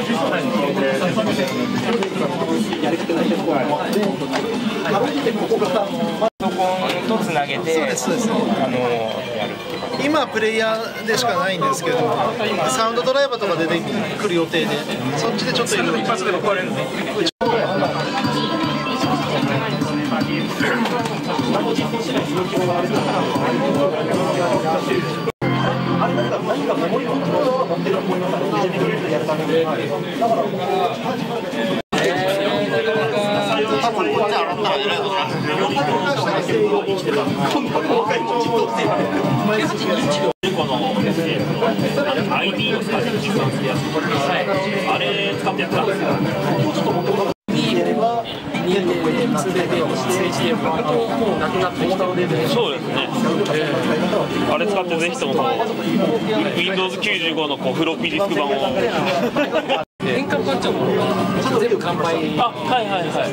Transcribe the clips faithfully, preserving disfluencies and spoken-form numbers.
パソコンとつなげて、あのやるっていう。 今プレイヤーでしかないんですけど、サウンドドライバーとか出てくる予定で、そっちでちょっといろいろ一発で壊れるの。 アイディー を使って実装するやつ、あれ使ってやったんですよ。そうですね。あれ使ってぜひとも ウィンドウズきゅうじゅうご のこうフロッピーディスク版を。 変換パッチも全部完売。 あ、はいはいはい。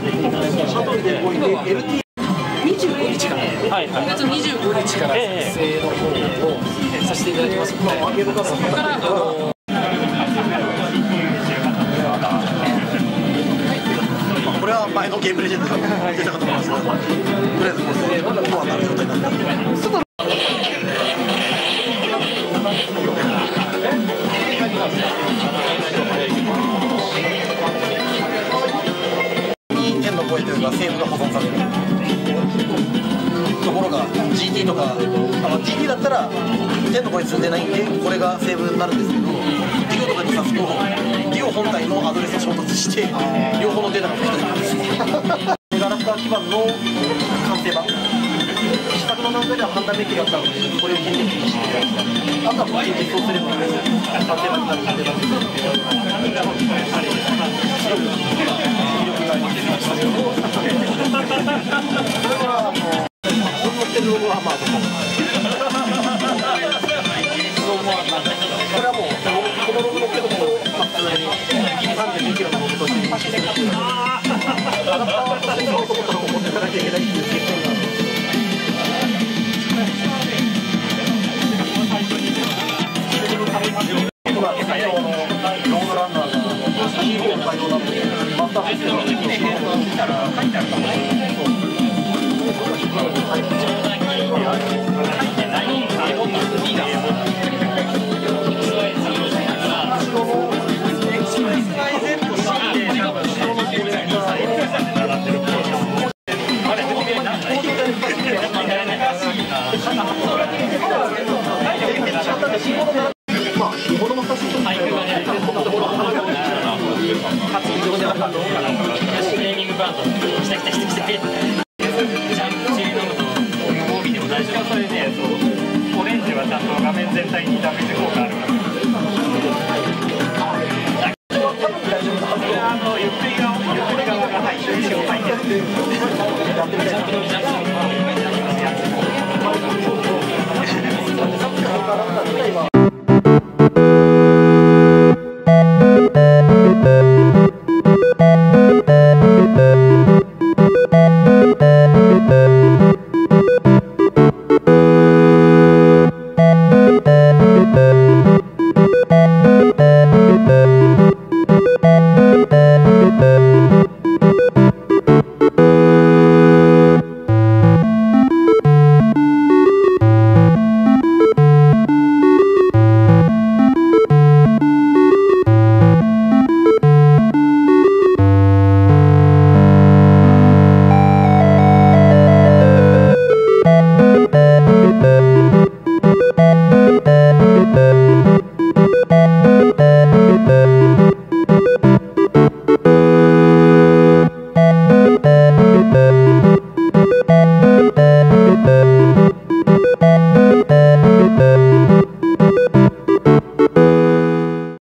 にじゅうごにちから、はいはい、にがつにじゅうごにちから作成の方をさせていただきますので、そこからあのこれは前のゲームレジェンドが出たかと思いますけど、とりあえずこれでまだコアな状態になったので。天の声というかセーブが保存されるところが ジーティー とか、あの ジーティー だったら天の声積んでないんでこれがセーブになるんですけど、ディオとかに挿すとディオ本体のアドレスと衝突して両方のデータが吹き飛びますメガラプター基盤の完成版試作の段階では判断できるやつなので、これを検討していただきたい。あとはこれで実装すれば完成版になる判定版です。力があります。それはあの乗ってるロゴハマーとかこれはもうこのロゴ乗ってるところ普通にさんてんにキロのロゴとしてアダプターとしてのところを持っていかなきゃいけないっていう設定がある。ロードランナーがキーボード対応なのでマスターシステムの機能が書いてあるかもしれない。 トレーニングバンド、来た来た来た来た。